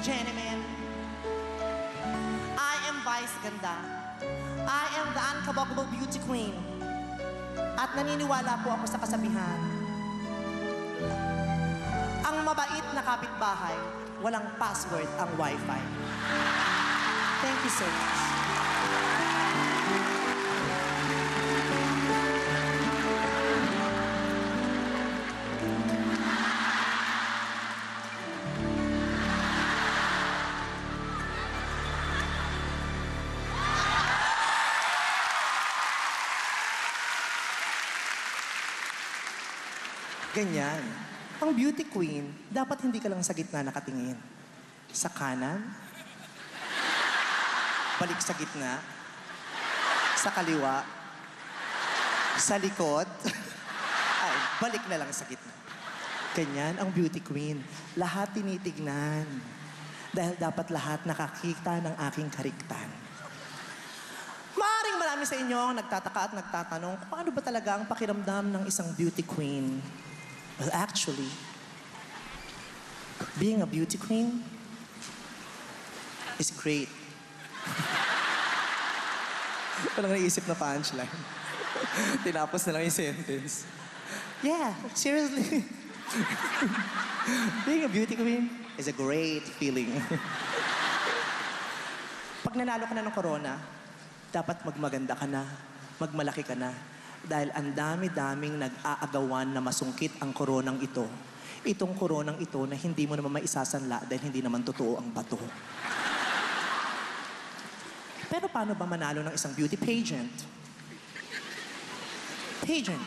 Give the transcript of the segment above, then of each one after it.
gentlemen, I am Vice Ganda. I am the unkaboggable beauty queen. At naniniwala po ako sa kasabihan, ang mabait na kapitbahay, walang password ang Wi-Fi. Thank you so much. Ganyan. Ang beauty queen, dapat hindi ka lang sa gitna nakatingin. Sa kanan, balik sa gitna, sa kaliwa, sa likod, ay, balik na lang sa gitna. Ganyan ang beauty queen. Lahat tinitignan. Dahil dapat lahat nakakita ng aking kariktan. Maaaring marami sa inyo ang nagtataka at nagtatanong kung paano ba talaga ang pakiramdam ng isang beauty queen. Well, actually, being a beauty queen is great. Walang naisip na punchline. Tinapos na lang yung sentence. Yeah, seriously. Being a beauty queen is a great feeling. Pag nanalo ka na ng corona, dapat magmaganda ka na, magmalaki ka na. Dahil ang dami-daming nag-aagawan na masungkit ang koronang ito. Itong koronang ito na hindi mo naman maisasanla dahil hindi naman totoo ang bato. Pero paano ba manalo ng isang beauty pageant? Pageant.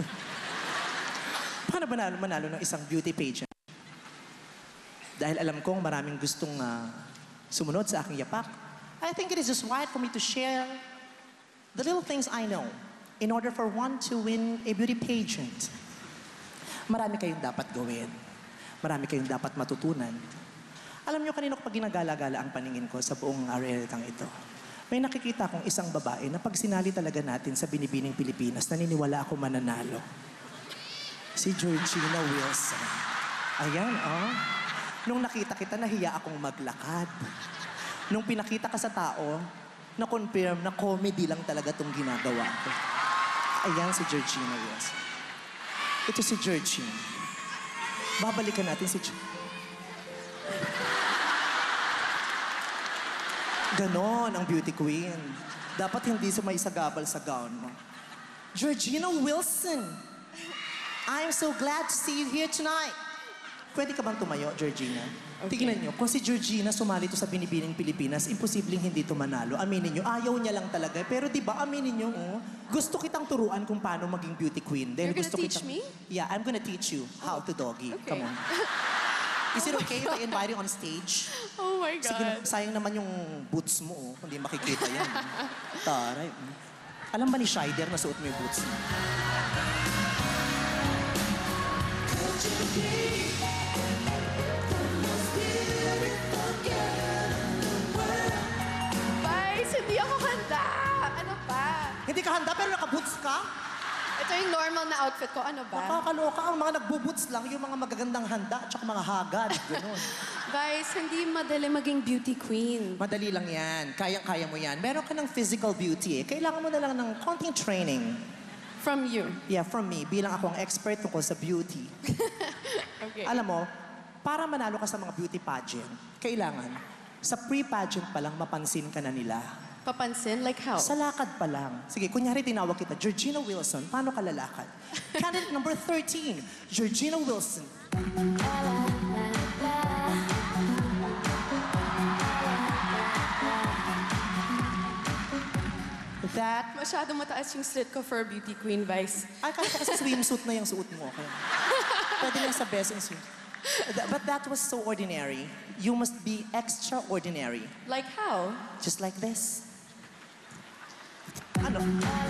Paano ba manalo ng isang beauty pageant? Dahil alam kong maraming gustong sumunod sa aking yapak, I think it is just right for me to share the little things I know in order for one to win a beauty pageant. Marami kayong dapat gawin. Marami kayong dapat matutunan. Alam niyo, kanina ko pag ginagala-gala ang paningin ko sa buong Aranetang ito, may nakikita akong isang babae na pag sinali talaga natin sa binibining Pilipinas, naniniwala ako mananalo. Si Georgina Wilson. Ayan, oh. Nung nakita kita, nahiya akong maglakad. Nung pinakita ka sa tao, na-confirm na comedy lang talaga itong ginagawa ko. Ayan si Georgina Wilson. Ito si Georgina. Babalikan natin si Ganon ang beauty queen. Dapat hindi sumaisagabal sa gown mo. Georgina Wilson! I'm so glad to see you here tonight. Pwede ka bang tumayo, Georgina? Okay. Tingnan nyo, kung si Georgina sumali to sa binibining Pilipinas, imposibleng hindi to manalo. Aminin nyo, ayaw niya lang talaga. Pero di ba, aminin nyo, gusto kitang turuan kung paano maging beauty queen. Dahil You're gusto gonna teach kitang... me? Yeah, I'm gonna teach you how to doggy. Okay. Come on. Is it okay if I invite you on stage? Oh my God. Sige, sayang naman yung boots mo, Hindi makikita yan. Taray. Alam ba ni Shider na suot mo yung boots mo? Vice, hindi ako handa. Ano pa? Hindi ka handa pero naka-boots ka? Ito yung normal na outfit ko. Ano ba? Nakakaloka. Ang mga nagbo-boots lang, yung mga magagandang handa at mga hagad. Ganun. Vice, hindi madali maging beauty queen. Madali lang yan. Kayang-kaya mo yan. Meron ka ng physical beauty. Kailangan mo na lang ng konting training. From you? Yeah, from me. Bilang ako ang expert tungkol sa beauty. Okay. Alam mo, para manalo ka sa mga beauty pageant, kailangan, sa pre-pageant pa lang, mapansin ka na nila. Papansin? Like how? Sa lakad pa lang. Sige, kunyari tinawag kita, Georgina Wilson, paano ka lalakad? Candidate number 13, Georgina Wilson. That... Masyadong mataas yung slit ko for beauty queen, Vice. Ay, kaya kasi swimsuit na yung suot mo. Kaya. Pwede lang sa best yung swimsuit. But that was so ordinary. You must be extraordinary. Like how? Just like this. Ano?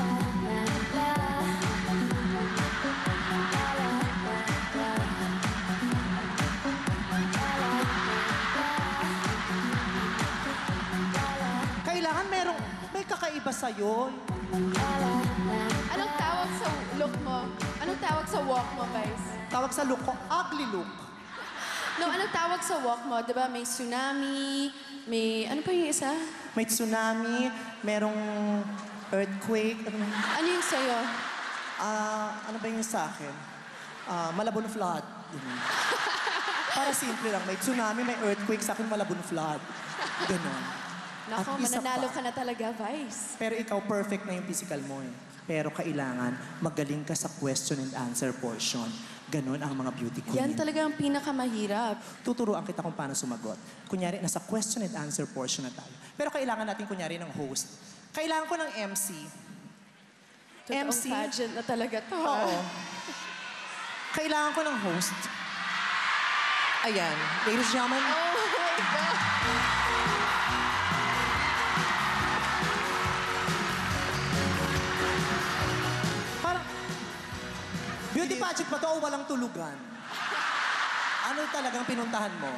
Kailangan may kakaiba sa'yo. Anong tawag sa look mo? Anong tawag sa walk mo, Vice? Tawag sa look ko, ugly look. No, anong tawag sa walk mo? Diba may tsunami, may... Ano pa yung isa? May tsunami, merong earthquake. Ano yung sa'yo? Ano ba yung sa akin? Malabon flood. Para simple lang. May tsunami, may earthquake. Sa akin, malabon flood. Ganon. Nako, At isa mananalo pa. ka na talaga, Vice. Pero ikaw, perfect na yung physical mo eh. Pero kailangan magaling ka sa question and answer portion. Ganon ang mga beauty queen. Yan talaga ang pinakamahirap. Tuturuan kita kung paano sumagot. Kunyari, nasa question and answer portion na tayo. Pero kailangan natin, kunyari, ng host. Kailangan ko ng MC. Totoong pageant na talaga to. Oo. Kailangan ko ng host. Ayan. Ladies and gentlemen. Oh my God. Parang, beauty pageant ba to o walang tulugan? Ano talagang pinuntahan mo?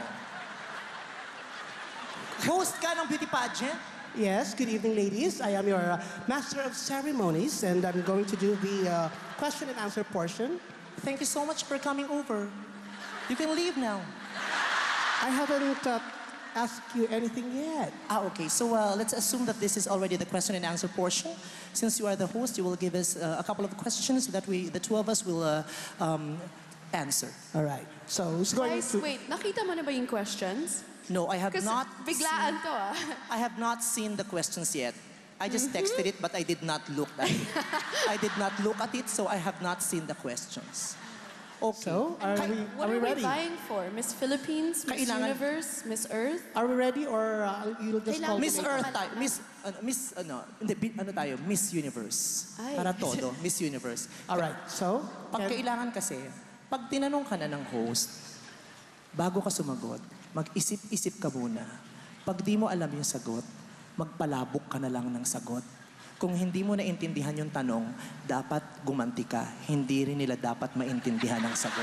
Host ka ng beauty pageant? Yes, good evening, ladies. I am your Master of Ceremonies, and I'm going to do the question and answer portion. Thank you so much for coming over. You can leave now. I haven't asked you anything yet. Okay. So let's assume that this is already the question and answer portion. Since you are the host, you will give us a couple of questions that the two of us will answer. All right. So who's going Vice, to? wait. Nakita mo na ba yung questions? No, I have Kasi not. biglaan to ah. I have not seen the questions yet. I just texted it, but I did not look at it. I did not look at it, so I have not seen the questions. Okay. So are What we are we ready? vying for? Miss Philippines, Miss Kailangan- Universe, Miss Earth? Are we ready, or you'll just call Kailangan- me Miss later? Earth tayo. Ano tayo? Miss Universe. Ay. Para todo. Miss Universe. All right. So Pag kailangan kasi, pag tinanong ka na ng host, bago ka sumagot, mag-isip-isip ka muna. Pag di mo alam yung sagot, magpalabok ka na lang ng sagot. Kung hindi mo naintindihan yung tanong, dapat gumanti ka. Hindi rin nila dapat maintindihan ang sagot.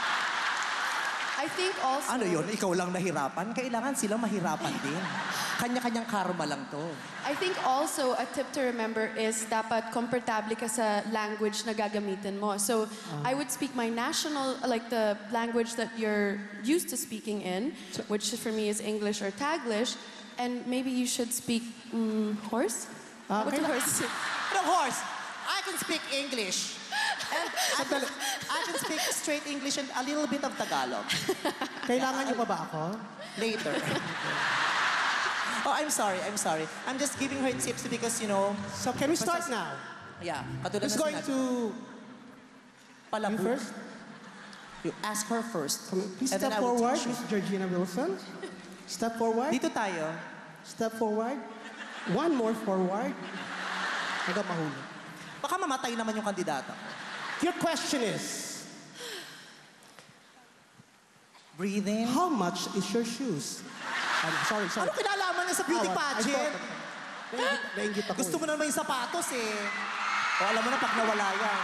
I think also... Ano yun? Ikaw lang nahirapan? Kailangan silang mahirapan din. Kanya-kanyang karma lang to. I think also a tip to remember is dapat komportable ka sa language na gagamitin mo. So I would speak my national, like the language that you're used to speaking in, which for me is English or Taglish, and maybe you should speak horse? What's a horse? Anong horse? I can speak English. And I can speak straight English and a little bit of Tagalog. Kailangan niyo pa ba ako? Later. Oh, I'm sorry. I'm just giving her tips because, you know... So can we start now? Yeah, katulad Who's na going sinabi. to Palabok. you first? You ask her first. Please And then step I will forward, teach you. Miss Georgina Wilson. Step forward. Dito tayo. Step forward. One more forward. Hanggang mahuli. Baka mamatay naman yung kandidata. Your question is, Breathe in. how much is your shoes? Sorry. Ano kinalaman niya sa beauty I pageant? thought- Nainggit ako. Gusto mo na naman yung sapatos eh. O alam mo na pag nawala yan.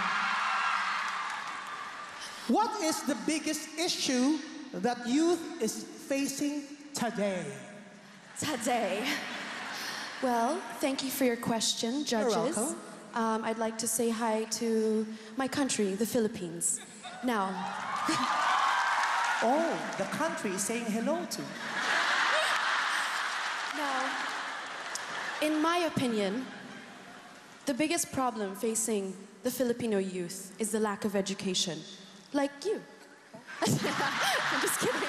What is the biggest issue that youth is facing today? Today. Well, thank you for your question, judges. welcome. I'd like to say hi to my country, the Philippines. Now, Oh, the country is saying hello to. now, in my opinion, the biggest problem facing the Filipino youth is the lack of education. Like you. I'm just kidding.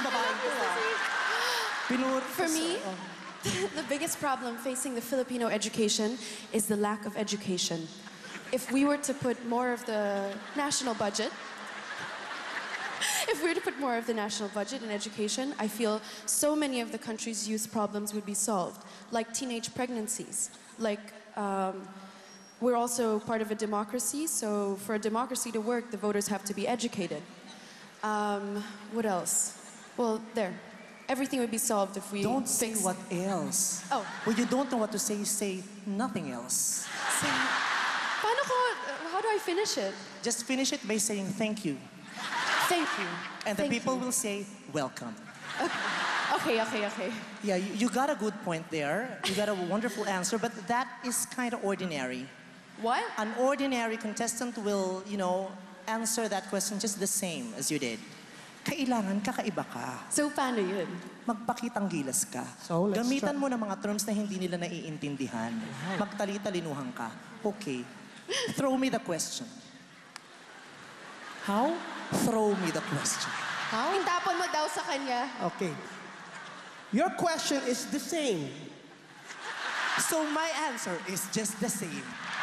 For me, the biggest problem facing the Filipino education is the lack of education. If we were to put more of the national budget, in education, I feel so many of the country's youth problems would be solved, like teenage pregnancies. Like, we're also part of a democracy, so for a democracy to work, the voters have to be educated. What else? Well, there. Everything would be solved if we Don't say fix... what else. Oh. When you don't know what to say nothing else. Paano ko, how do I finish it? Just finish it by saying thank you. Thank you. And the Thank people you. will say welcome. Okay. Yeah, you got a good point there. You got a wonderful answer, but that is kind of ordinary. What? An ordinary contestant will, answer that question just the same as you did. kailangan kakaiba ka. So, paano yun? Magpakitang gilas ka. So, let's Gamitan try. mo ng mga terms na hindi nila naiintindihan. Magtali-talinuhan ka. Okay. Throw me the question. How? Throw me the question. How? Itapon mo daw sa kanya. Okay. Your question is the same. So my answer is just the same.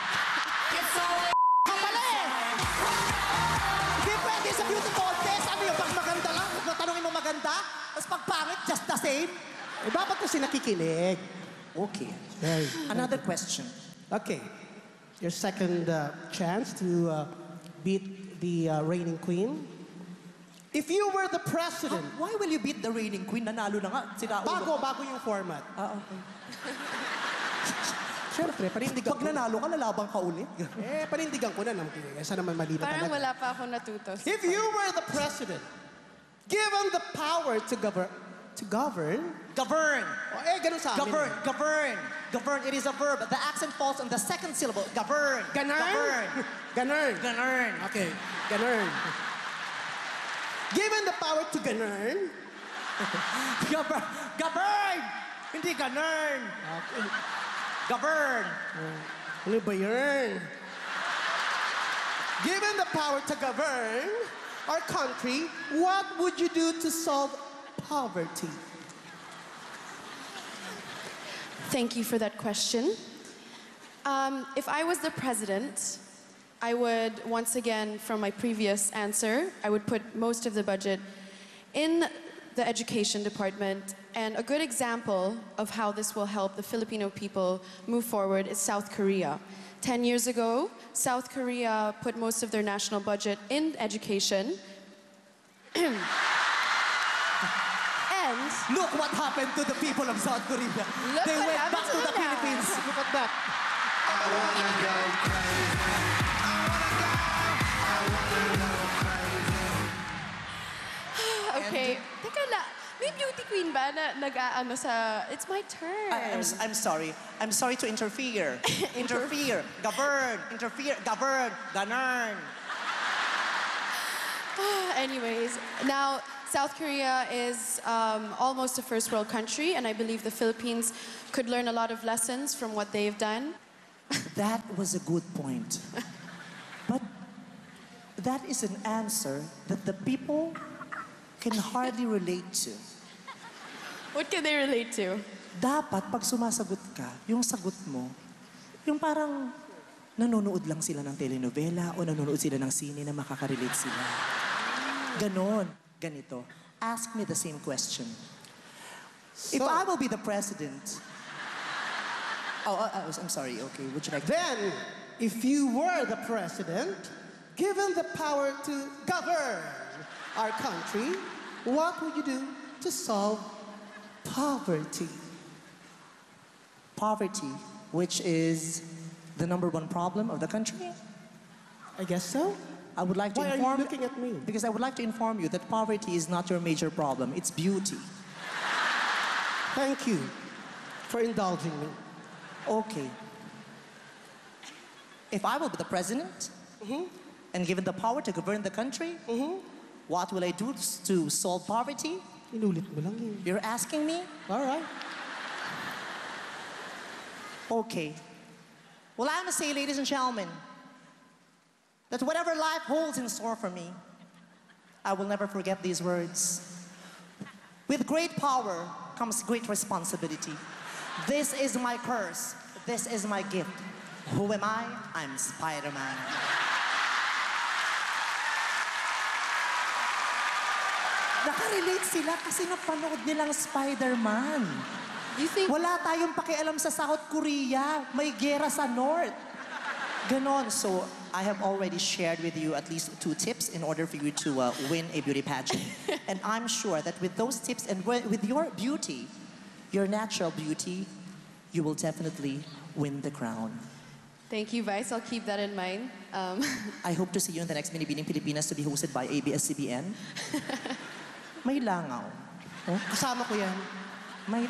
Kapala eh! Hindi pwede sa beauty contest. Ano yung pag maganda lang? Kung tanongin mo maganda, tapos pag pangit, just the same. Eh, dapat kasi nakikinig. Okay. Very. Another question. Okay. Your second chance to beat the reigning queen. If you were the president, Why will you beat the reigning queen? Nanalo na nga. Sila bago yung format. Okay. Siyempre, panindigan Pag ko. nanalo ka, lalabang ka ulit. Panindigan ko na. Kesa naman mali na Parang talaga. wala pa ako natuto. If you were the president, given the power to govern, Govern. ganun sa amin. Govern. Govern. Govern. It is a verb. The accent falls on the second syllable. Govern. Ganern? Govern. Ganern. Govern. Okay, ganern. Given the power to ganern, Govern. Govern. Hindi ganern. okay. Govern. Ano ba yun? Given the power to govern our country, what would you do to solve poverty? Thank you for that question. If I was the president, I would, once again, from my previous answer, I would put most of the budget in the education department. And a good example of how this will help the Filipino people move forward is South Korea. 10 years ago, South Korea put most of their national budget in education. And Look what happened to the people of South Korea. Look They what went happened back to to the them now. Philippines. Look at that. okay, teka lang. May beauty queen ba na nag-aano sa... It's my turn. I'm sorry. I'm sorry to interfere. Interfere. Govern. Interfere. Govern. Ganern. Anyways, now South Korea is almost a first world country, and I believe the Philippines could learn a lot of lessons from what they've done. That was a good point. But that is an answer that the people can hardly relate to. What can they relate to? Dapat, pag sumasagot ka, yung sagot mo, yung parang nanonood lang sila ng telenovela o nanonood sila ng sine na makaka-relate sila. Ganon. Ganito. Ask me the same question. If I will be the president... I'm sorry. Okay, would you like to... Then, if you were the president, given the power to govern our country, what would you do to solve poverty? Poverty, which is the #1 problem of the country? I guess so. I would like to Why are you inform... looking at me? Because I would like to inform you that poverty is not your major problem. It's beauty. Thank you for indulging me. Okay. If I will be the president and given the power to govern the country, what will I do to solve poverty? Inulit mo lang yun. You're asking me? All right. Okay. Well, I must say, ladies and gentlemen, that whatever life holds in store for me, I will never forget these words. With great power comes great responsibility. This is my curse. This is my gift. Who am I? I'm Spider-Man. Nakarelate sila kasi napanood nilang Spider-Man. You think... Wala tayong pakialam sa South Korea. May gera sa North. Ganon. So, I have already shared with you at least 2 tips in order for you to win a beauty pageant. And I'm sure that with those tips and with your beauty, your natural beauty, you will definitely win the crown. Thank you, Vice. I'll keep that in mind. I hope to see you in the next Minibining Pilipinas to be hosted by ABS-CBN. May langaw. Oh, kasama ko yan. May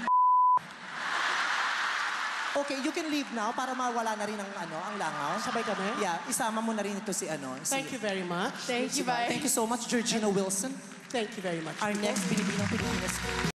Okay, you can leave now para mawala na rin ang langaw. Sabay kami? Yeah, isama mo na rin ito si Thank you very much. Thank you, Vice. Thank you so much, Georgina Wilson. Thank you very much. Our next Pilipinas